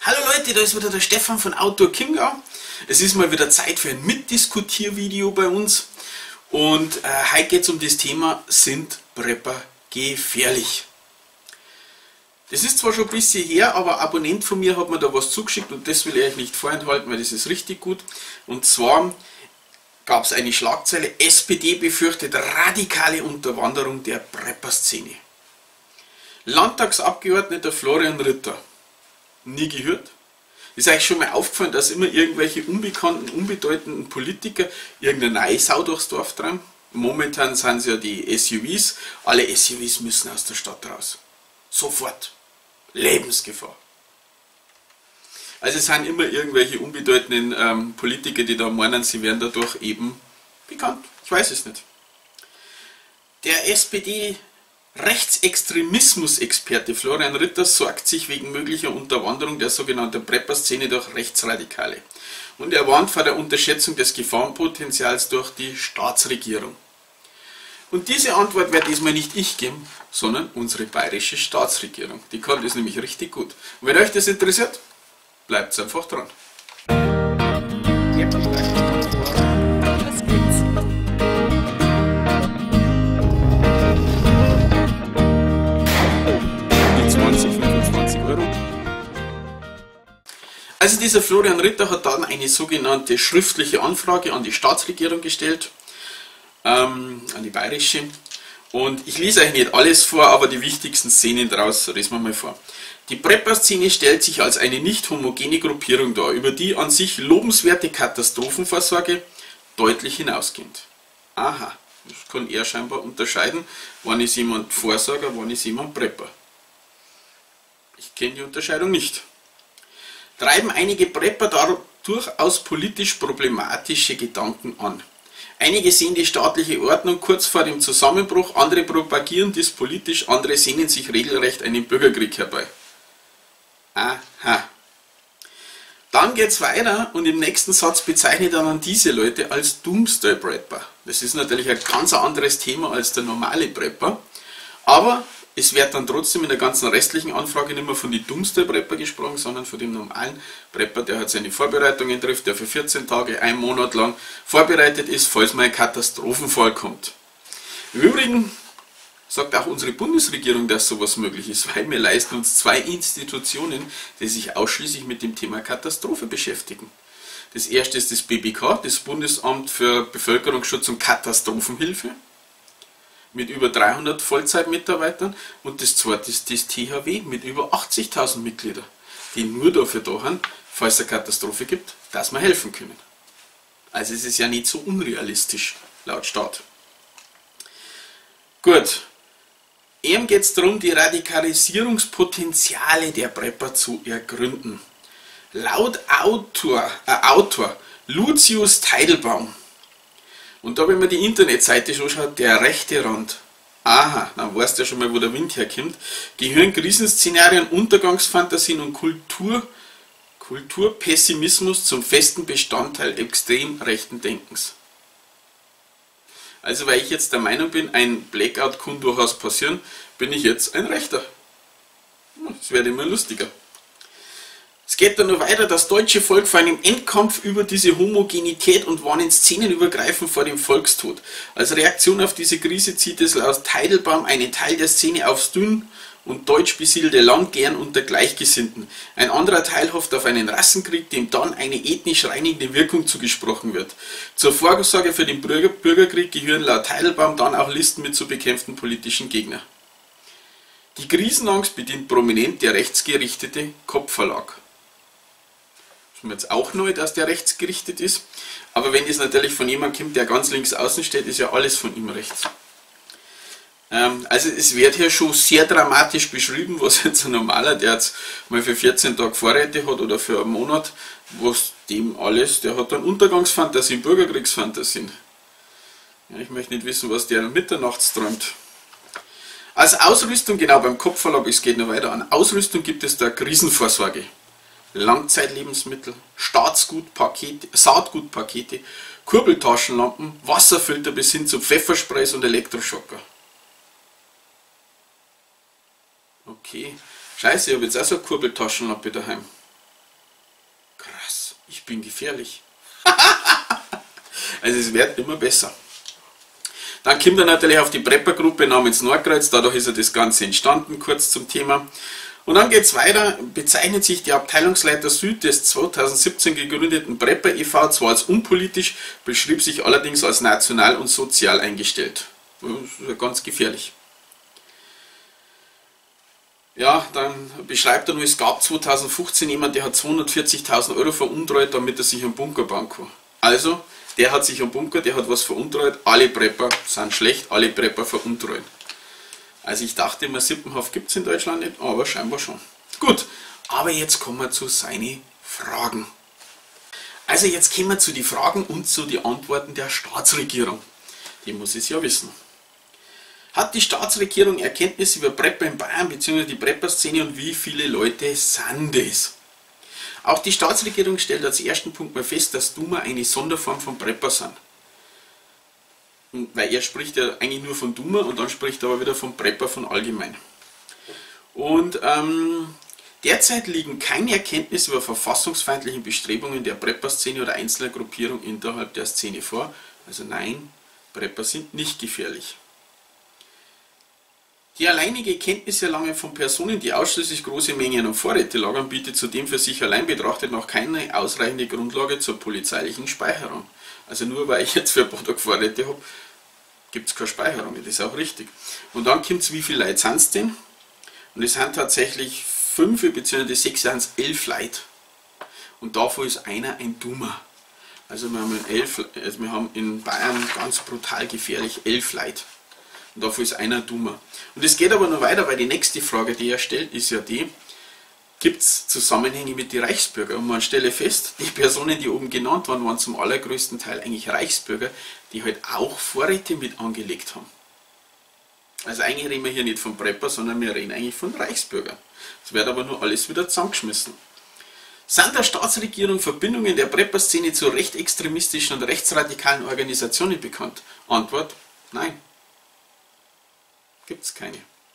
Hallo Leute, da ist wieder der Stefan von Outdoor Chiemgau. Es ist mal wieder Zeit für ein Mitdiskutiervideo bei uns. Und heute geht es um das Thema, sind Prepper gefährlich? Das ist zwar schon ein bisschen her, aber ein Abonnent von mir hat mir da was zugeschickt und das will ich euch nicht vorenthalten, weil das ist richtig gut. Und zwar gab es eine Schlagzeile, SPD befürchtet radikale Unterwanderung der Prepper-Szene. Landtagsabgeordneter Florian Ritter. Nie gehört. Ist euch schon mal aufgefallen, dass immer irgendwelche unbekannten, unbedeutenden Politiker irgendeine neue Sau durchs Dorf treiben? Momentan sind es ja die SUVs. Alle SUVs müssen aus der Stadt raus. Sofort. Lebensgefahr. Also es sind immer irgendwelche unbedeutenden Politiker, die da meinen, sie werden dadurch eben bekannt. Ich weiß es nicht. Der SPD Rechtsextremismus-Experte Florian Ritter sorgt sich wegen möglicher Unterwanderung der sogenannten Prepper-Szene durch Rechtsradikale. Und er warnt vor der Unterschätzung des Gefahrenpotenzials durch die Staatsregierung. Und diese Antwort werde diesmal nicht ich geben, sondern unsere bayerische Staatsregierung. Die kann das nämlich richtig gut. Und wenn euch das interessiert, bleibt einfach dran. Also dieser Florian Ritter hat dann eine sogenannte schriftliche Anfrage an die Staatsregierung gestellt, an die bayerische. Und ich lese euch nicht alles vor, aber die wichtigsten Szenen daraus lesen wir mal vor. Die Prepper-Szene stellt sich als eine nicht homogene Gruppierung dar, über die an sich lobenswerte Katastrophenvorsorge deutlich hinausgehend. Aha, das kann er scheinbar unterscheiden, wann ist jemand Vorsorger, wann ist jemand Prepper. Ich kenne die Unterscheidung nicht. Treiben einige Prepper da durchaus politisch problematische Gedanken an. Einige sehen die staatliche Ordnung kurz vor dem Zusammenbruch, andere propagieren dies politisch, andere sehnen sich regelrecht einen Bürgerkrieg herbei. Aha. Dann geht es weiter und im nächsten Satz bezeichnet er dann diese Leute als Doomsday Prepper. Das ist natürlich ein ganz anderes Thema als der normale Prepper, aber es wird dann trotzdem in der ganzen restlichen Anfrage nicht mehr von den Doomsday Prepper gesprochen, sondern von dem normalen Prepper, der halt seine Vorbereitungen trifft, der für 14 Tage, einen Monat lang vorbereitet ist, falls mal ein Katastrophenfall kommt. Im Übrigen sagt auch unsere Bundesregierung, dass sowas möglich ist, weil wir leisten uns 2 Institutionen, die sich ausschließlich mit dem Thema Katastrophe beschäftigen. Das erste ist das BBK, das Bundesamt für Bevölkerungsschutz und Katastrophenhilfe, mit über 300 Vollzeitmitarbeitern, und das zweite ist das THW mit über 80.000 Mitgliedern, die nur dafür da sind, falls es eine Katastrophe gibt, dass wir helfen können. Also es ist ja nicht so unrealistisch, laut Staat. Gut, ihm geht es darum, die Radikalisierungspotenziale der Prepper zu ergründen. Laut Autor Lucius Teitelbaum, und da, wenn man die Internetseite schon schaut, der rechte Rand, aha, dann weißt du ja schon mal, wo der Wind herkommt, gehören Krisenszenarien, Untergangsfantasien und Kulturpessimismus zum festen Bestandteil extrem rechten Denkens. Also weil ich jetzt der Meinung bin, ein Blackout kann durchaus passieren, bin ich jetzt ein Rechter. Das wird immer lustiger. Es geht dann noch weiter, das deutsche Volk vor einem Endkampf über diese Homogenität und warnen szenenübergreifend vor dem Volkstod. Als Reaktion auf diese Krise zieht es laut Teitelbaum einen Teil der Szene aufs dünn und deutsch besiedelte Land gern unter Gleichgesinnten. Ein anderer Teil hofft auf einen Rassenkrieg, dem dann eine ethnisch reinigende Wirkung zugesprochen wird. Zur Vorsorge für den Bürgerkrieg gehören laut Teitelbaum dann auch Listen mit zu bekämpften politischen Gegnern. Die Krisenangst bedient prominent der rechtsgerichtete Kopfverlag. Das ist mir jetzt auch neu, dass der rechtsgerichtet ist, aber wenn das natürlich von jemandem kommt, der ganz links außen steht, ist ja alles von ihm rechts. Also es wird hier schon sehr dramatisch beschrieben, was jetzt ein normaler, der jetzt mal für 14 Tage Vorräte hat oder für einen Monat, was dem alles, der hat dann Untergangsfantasien, Bürgerkriegsfantasien. Ja, ich möchte nicht wissen, was der mitternachts träumt. Als Ausrüstung, genau beim Kopfverlag, es geht noch weiter an, Ausrüstung gibt es da Krisenvorsorge. Langzeitlebensmittel, Saatgutpakete, Kurbeltaschenlampen, Wasserfilter bis hin zu Pfeffersprays und Elektroschocker. Okay, scheiße, ich habe jetzt auch so eine Kurbeltaschenlampe daheim. Ich bin gefährlich. Also es wird immer besser. Dann kommt er natürlich auf die Prepper-Gruppe namens Nordkreuz, dadurch ist ja das Ganze entstanden, kurz zum Thema. Und dann geht es weiter, bezeichnet sich die Abteilungsleiter Süd des 2017 gegründeten Prepper e.V. zwar als unpolitisch, beschrieb sich allerdings als national und sozial eingestellt. Das ist ja ganz gefährlich. Ja, dann beschreibt er nur, es gab 2015 jemand, der hat 240.000 Euro veruntreut, damit er sich einen Bunker bauen kann. Also, der hat sich einen Bunker, der hat was veruntreut, alle Prepper sind schlecht, alle Prepper veruntreuen. Also ich dachte immer, Sippenhaft gibt es in Deutschland nicht, aber scheinbar schon. Gut, aber jetzt kommen wir zu seinen Fragen. Also jetzt kommen wir zu den Fragen und zu den Antworten der Staatsregierung. Die muss es ja wissen. Hat die Staatsregierung Erkenntnisse über Prepper in Bayern bzw. die Prepper-Szene und wie viele Leute sind es? Auch die Staatsregierung stellt als ersten Punkt mal fest, dass Duma eine Sonderform von Prepper sind. Weil er spricht ja eigentlich nur von Duma und dann spricht er aber wieder von Prepper von allgemein. Und derzeit liegen keine Erkenntnisse über verfassungsfeindliche Bestrebungen der Prepper-Szene oder einzelner Gruppierungen innerhalb der Szene vor. Also nein, Prepper sind nicht gefährlich. Die alleinige Kenntniserlangung von Personen, die ausschließlich große Mengen an Vorräte lagern, bietet zudem für sich allein betrachtet noch keine ausreichende Grundlage zur polizeilichen Speicherung. Also nur weil ich jetzt für ein paar Tage Vorräte habe, gibt es keine Speicherung, das ist auch richtig. Und dann kommt es, wie viele Leute sind es denn? Und es sind tatsächlich 5 bzw. 6 sind es 11 Leute. Und davon ist einer ein Duma. Also wir haben in Bayern ganz brutal gefährlich 11 Leute. Und davon ist einer Duma. Und es geht aber noch weiter, weil die nächste Frage, die er stellt, ist ja die, gibt es Zusammenhänge mit den Reichsbürgern? Und man stelle fest, die Personen, die oben genannt waren, waren zum allergrößten Teil eigentlich Reichsbürger, die halt auch Vorräte mit angelegt haben. Also eigentlich reden wir hier nicht von Prepper, sondern wir reden eigentlich von Reichsbürgern. Es wird aber nur alles wieder zusammengeschmissen. Sind der Staatsregierung Verbindungen der Prepper-Szene zu rechtsextremistischen und rechtsradikalen Organisationen bekannt? Antwort, nein. Gibt es keine.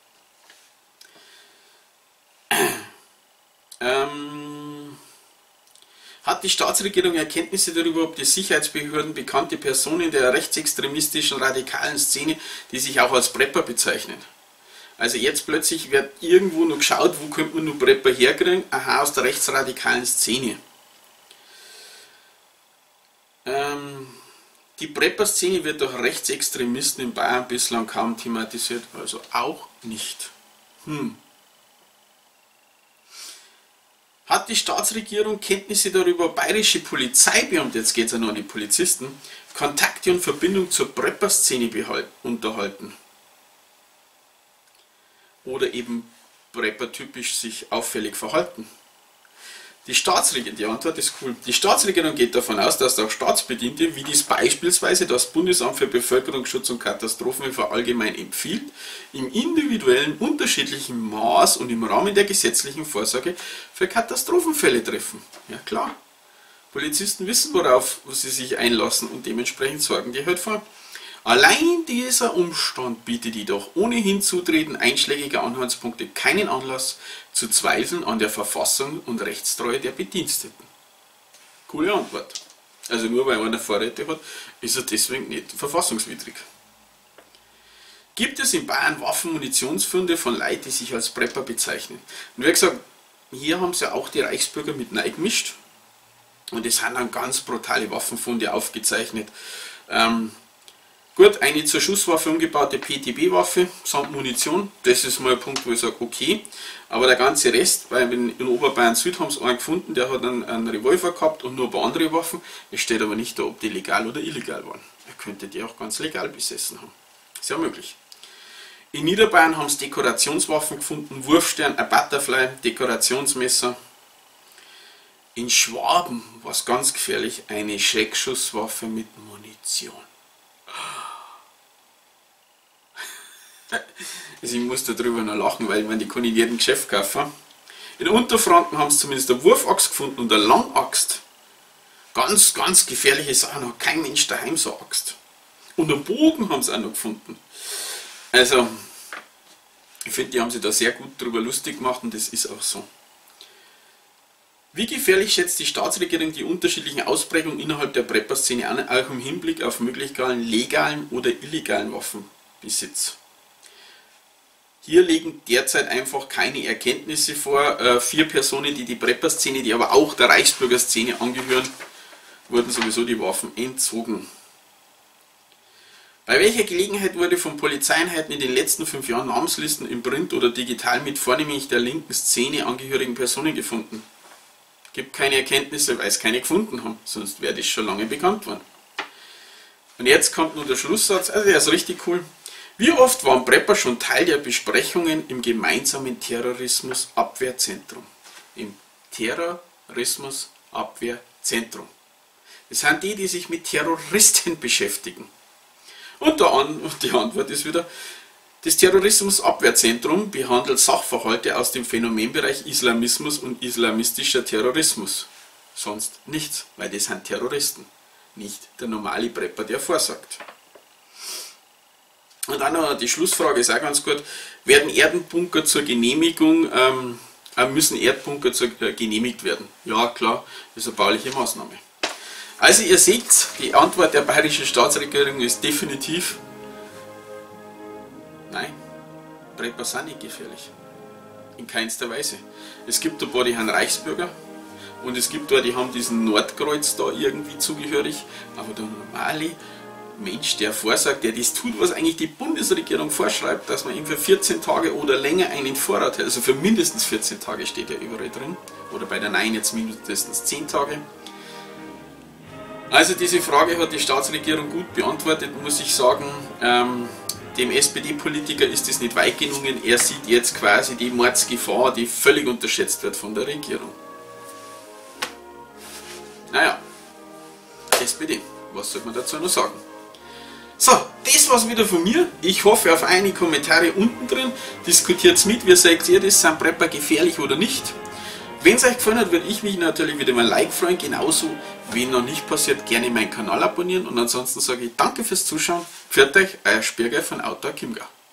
Hat die Staatsregierung Erkenntnisse darüber, ob die Sicherheitsbehörden bekannte Personen der rechtsextremistischen radikalen Szene, die sich auch als Prepper bezeichnen? Also jetzt plötzlich wird irgendwo noch geschaut, wo könnte man nur Prepper herkriegen? Aha, aus der rechtsradikalen Szene. Die Prepper-Szene wird durch Rechtsextremisten in Bayern bislang kaum thematisiert, also auch nicht. Hat die Staatsregierung Kenntnisse darüber, bayerische Polizeibeamte, jetzt geht es ja noch an die Polizisten, Kontakte und Verbindung zur Prepper-Szene unterhalten? Oder eben Prepper-typisch sich auffällig verhalten? Die Antwort ist cool. Die Staatsregierung geht davon aus, dass auch Staatsbediente, wie dies beispielsweise das Bundesamt für Bevölkerungsschutz und Katastrophenhilfe allgemein empfiehlt, im individuellen unterschiedlichen Maß und im Rahmen der gesetzlichen Vorsorge für Katastrophenfälle treffen. Ja klar. Polizisten wissen, worauf sie sich einlassen und dementsprechend sorgen die halt vor. Allein dieser Umstand bietet jedoch ohnehin Zutreten einschlägiger Anhaltspunkte keinen Anlass zu Zweifeln an der Verfassung und Rechtstreue der Bediensteten. Coole Antwort. Also nur weil einer Vorräte hat, ist er deswegen nicht verfassungswidrig. Gibt es in Bayern Waffen-Munitionsfunde von Leuten, die sich als Prepper bezeichnen? Und wie gesagt, hier haben sie auch die Reichsbürger mit reingemischt. Und es sind dann ganz brutale Waffenfunde aufgezeichnet. Gut, eine zur Schusswaffe umgebaute PTB-Waffe samt Munition, das ist mal ein Punkt, wo ich sage, okay. Aber der ganze Rest, weil in Oberbayern Süd haben sie einen gefunden, der hat einen Revolver gehabt und nur ein paar andere Waffen. Es steht aber nicht da, ob die legal oder illegal waren. Er könnte die auch ganz legal besessen haben. Ist ja möglich. In Niederbayern haben sie Dekorationswaffen gefunden, Wurfstern, ein Butterfly, Dekorationsmesser. In Schwaben war es ganz gefährlich, eine Schreckschusswaffe mit Munition. Also ich muss darüber noch lachen, weil ich meine, die kann ich in jedem Geschäft kaufen. In Unterfranken haben sie zumindest eine Wurfaxt gefunden und eine Langaxt. Ganz, ganz gefährliche Sachen, hat kein Mensch daheim so eine Axt. Und einen Bogen haben sie auch noch gefunden. Also, ich finde, die haben sich da sehr gut drüber lustig gemacht und das ist auch so. Wie gefährlich schätzt die Staatsregierung die unterschiedlichen Ausprägungen innerhalb der Prepper-Szene an, auch im Hinblick auf möglichen legalen oder illegalen Waffenbesitz? Hier liegen derzeit einfach keine Erkenntnisse vor. 4 Personen, die Prepper-Szene, die aber auch der Reichsbürger-Szene angehören, wurden sowieso die Waffen entzogen. Bei welcher Gelegenheit wurde von Polizeieinheiten in den letzten 5 Jahren Namenslisten im Print oder digital mit vornehmlich der linken Szene angehörigen Personen gefunden? Gibt keine Erkenntnisse, weil es keine gefunden haben, sonst wäre das schon lange bekannt worden. Und jetzt kommt nur der Schlusssatz, also der ist richtig cool. Wie oft waren Prepper schon Teil der Besprechungen im gemeinsamen Terrorismusabwehrzentrum? Im Terrorismusabwehrzentrum. Das sind die, die sich mit Terroristen beschäftigen. Und die Antwort ist wieder, das Terrorismusabwehrzentrum behandelt Sachverhalte aus dem Phänomenbereich Islamismus und islamistischer Terrorismus. Sonst nichts, weil das sind Terroristen, nicht der normale Prepper, der vorsagt. Und dann noch die Schlussfrage ist auch ganz gut, werden Erdenbunker zur Genehmigung, müssen Erdbunker genehmigt werden? Ja, klar, das ist eine bauliche Maßnahme. Also ihr seht, die Antwort der bayerischen Staatsregierung ist definitiv nein, Prepper sind nicht gefährlich. In keinster Weise. Es gibt ein paar, die haben Reichsbürger und es gibt ein paar, die haben diesen Nordkreuz da irgendwie zugehörig, aber der normale Mensch, der vorsagt, der das tut, was eigentlich die Bundesregierung vorschreibt, dass man ihm für 14 Tage oder länger einen Vorrat hat, also für mindestens 14 Tage steht ja überall drin, oder bei der Nein jetzt mindestens 10 Tage. Also diese Frage hat die Staatsregierung gut beantwortet, muss ich sagen. Dem SPD-Politiker ist es nicht weit gelungen, er sieht jetzt quasi die Mordsgefahr, die völlig unterschätzt wird von der Regierung. Naja, SPD, was soll man dazu noch sagen? So, das war's wieder von mir. Ich hoffe auf einige Kommentare unten drin. Diskutiert mit, wie sagt ihr das, sind Prepper gefährlich oder nicht? Wenn es euch gefallen hat, würde ich mich natürlich wieder mal ein Like freuen. Genauso, wenn noch nicht passiert, gerne meinen Kanal abonnieren. Und ansonsten sage ich danke fürs Zuschauen. Pfiat euch, euer Spierger von Outdoor Chiemgau.